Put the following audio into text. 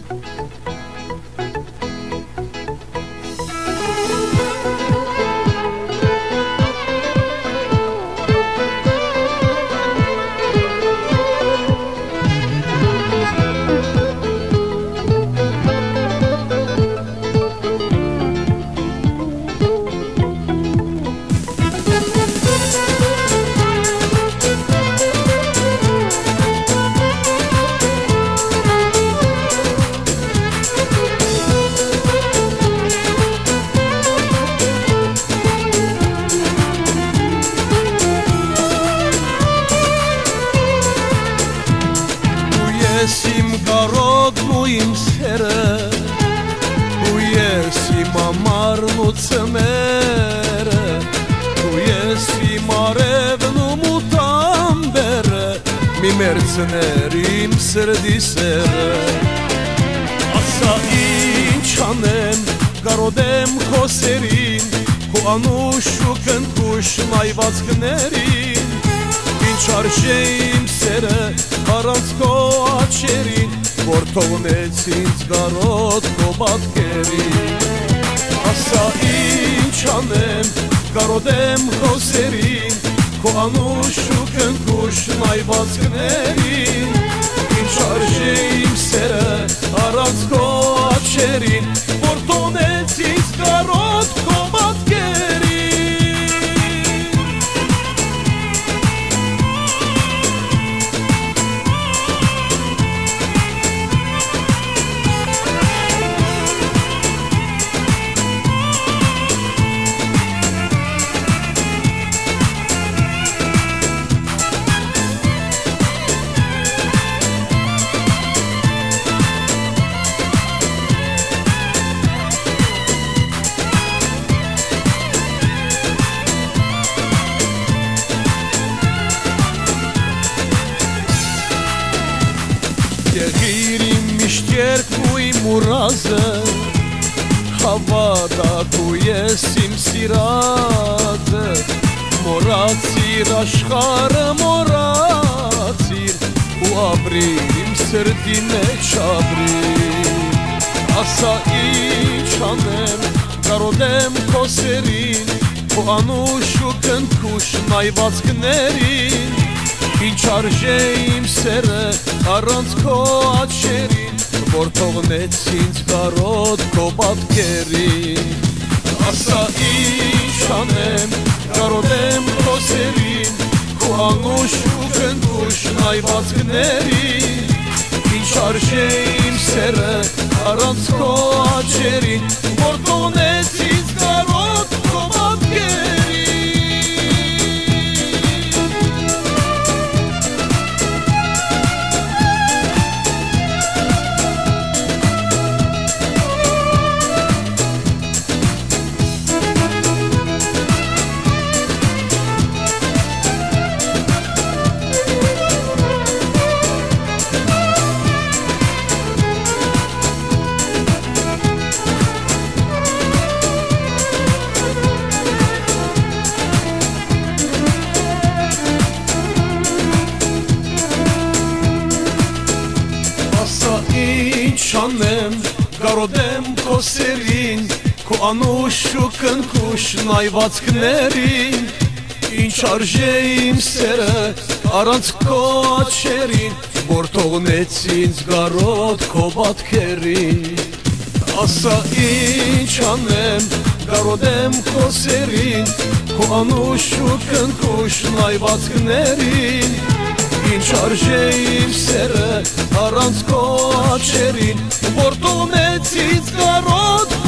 Sim garodnu im sere, tu jesi mamarnu cemere, tu jesi marevnu mutambere, mi mercenerim sredi sere. Asa Inch Anem, garodem koserin, ku anushu kën kush najvacknerin, Inçarshejm sere, aranց քո աչերին, որ թողնեց ինձ գարոտ քո պատկերին։ Ասա ինչ անեմ, գարոտեմ քո սերին, քո անուշ ու կնքուշ նայվածքներին, Ինչարժեիմ սերը, aranց քո աչերին, որ թողնեց ինձ գարոտ քո պատկերին։ Եղիր միշտ երկու իմ ուռազը, հավատա դու ես իմ սիրածը, մոռացիր աշխարհը մոռացիր, ու ապրիր իմ սրտի մեջ ապրիր։ Ասա ինչ անեմ, կարոտեմ քո սերին, քո անուշ ու կնքուշ նայվածքներին, Ինչ արժե իմ սերը առանց քո աչերին, որ թողնեց ինձ գարոտ քո պատկերին։ Ասա ինչ անեմ, կարոտեմ քո սերին, քո անուշ ու կնքուշ նայվածքներին, Ինչ արժե իմ սերը առանց քո աչերին, որ թողնեց ինձ գարոտ քո պատկերին։ Ինչ անեմ, կարոտեմ քո սերին, քո անուշ ու կնքուշ նայվածքներին, Ինչ արժե իմ սերը առանց քո աչերին, որ թողնեց ինձ գարոտ քո պատկերին։ Ասա ինչ անեմ, կարոտեմ քո սերին, քո անուշ ու կնքուշ նայվածքներին, Ինչ արժե իմ սերը առանց քո աչերին, որ թողնեց ինձ գարոտ